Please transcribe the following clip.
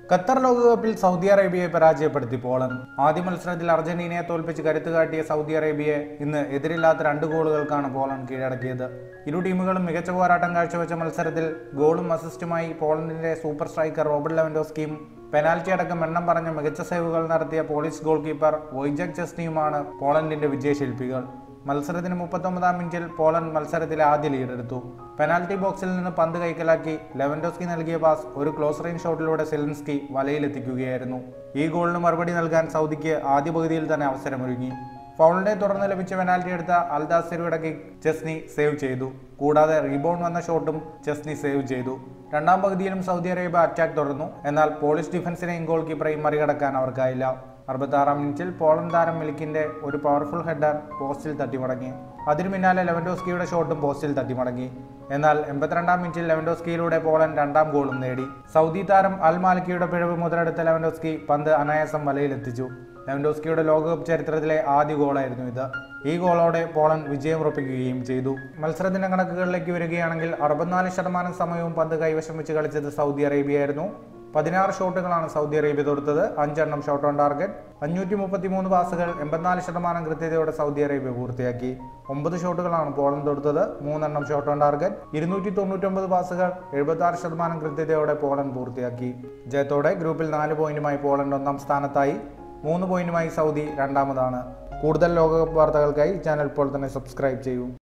Qatar ലോകകപ്പിൽ Saudi അറേബ്യയെ പരാജയപ്പെടുത്തി Poland. ആദ്യ മത്സരത്തിൽ അർജന്റീനയെ തോൽപ്പിച്ച് കരുത്ത് കാട്ടിയ സൗദി അറേബ്യയെ ഇന്ന് എതിരില്ലാത്ത 2 ഗോളുകൾക്കാണ് പോളണ്ട് കീഴടക്കിയത്. ഇരു ടീമുകളും മികച്ച പോരാട്ടം കാഴ്ചവെച്ച മത്സരത്തിൽ ഗോളും അസിസ്റ്റുമായി പോളണ്ടിന്റെ സൂപ്പർ സ്ട്രൈക്കർ റോബർട്ട് ലെവൻഡോസ്കിയും പെനാൽറ്റി അടക്കം എണ്ണം പറഞ്ഞ മികച്ച സേവുകൾ നടത്തിയ പോളിഷ് ഗോൾ കീപ്പർ വോയ്ജെക് ചെസ്നിയുമാണ് പോളണ്ടിന്റെ വിജയശില്പികൾ. മത്സരത്തിന് 39-ാം മിനിറ്റിൽ പോളണ്ട് മത്സരത്തിലെ ആദ്യ ലീഡെടുത്തു. പെനാൽറ്റി ബോക്സിൽ നിന്ന് പന്ത് കൈക്കലാക്കി ലെവൻഡോസ്കി നൽകിയ പാസ് ഒരു ക്ലോസ് റേഞ്ച് ഷോട്ടിലൂടെ സെലിൻസ്കി വലയിലെത്തിക്കുകയായിരുന്നു. ഈ ഗോളിന് മറുപടി നൽകാൻ സൗദിക്ക് ആദ്യ പകുതിയിൽ തന്നെ അവസരമൊരുങ്ങി. ഫൗളിനെ തുടർന്ന് ലഭിച്ച പെനാൽറ്റി എടുത്ത അൽദാസിറിയുടെ കിക്ക് ചെസ്നി സേവ് ചെയ്തു. കൂടാതെ റീബൗണ്ട് വന്ന ഷോട്ടും ചെസ്നി സേവ് ചെയ്തു. രണ്ടാം പകുതിയിലും സൗദി അറേബ്യ അറ്റാക്ക് തുടർന്നു. എന്നാൽ പോളിഷ് ഡിഫൻസിനെയും ഗോൾ കീപ്പറെയും മറികടക്കാൻ അവർക്കായില്ല. 66-ാം മിനിറ്റിൽ പോളണ്ട് താരം മിലിക്കിന്റെ ഒരു പവർഫുൾ ഹെഡർ പോസ്റ്റിൽ തട്ടിമടങ്ങി. അതിനു പിന്നാലെ ലെവൻഡോസ്കിയുടെ ഷോട്ടും പോസ്റ്റിൽ തട്ടിമടങ്ങി. എന്നാൽ 82-ാം മിനിറ്റിൽ ലെവൻഡോസ്കിയിലൂടെ പോളണ്ട് രണ്ടാം ഗോളും നേടി. സൗദി താരം അൽ മാലിക്കിയുടെ പിഴവ് മുതലെടുത്ത ലെവൻഡോസ്കി പന്ത് അനായാസം വലയിലെത്തിച്ചു. ലെവൻഡോസ്കിയുടെ ലോകകപ്പ് ചരിത്രത്തിലെ ആദ്യ ഗോളായിരുന്നു ഇത്. ഈ ഗോളോടെ പോളണ്ട് വിജയമുറപ്പിക്കുകയും ചെയ്തു. മത്സരത്തിന്റെ കണക്കുകളിലേക്ക് വരികയാണെങ്കിൽ 64% സമയവും പന്ത് കൈവശം വെച്ച് കളിച്ചത് സൗദി അറേബ്യയായിരുന്നു. 16 ഷോട്ടുകളാണ് സൗദി അറേബ്യ തൊടുത്തത്. 5 എണ്ണം ഷോട്ട് ഓൺ ടാർഗറ്റ്. 533 പാസുകൾ 84% കൃത്യതയോടെ സൗദി അറേബ്യ പൂർത്തിയാക്കി. 9 ഷോട്ടുകളാണ് പോളണ്ട് തൊടുത്തത്. 3 എണ്ണം ഷോട്ട് ഓൺ ടാർഗറ്റ്. 299 പാസുകൾ 76% കൃത്യതയോടെ പോളണ്ട് പൂർത്തിയാക്കി. ജയത്തോടെ ഗ്രൂപ്പിൽ 4 പോയിന്റുമായി പോളണ്ട് 1-ാം സ്ഥാനത്തായി. 3 പോയിന്റുമായി സൗദി 2-ാമതാണ്. കൂടുതൽ ലോകകപ്പ് വാർത്തകൾക്കായി ചാനൽ ഇപ്പോൾ തന്നെ സബ്സ്ക്രൈബ് ചെയ്യൂ.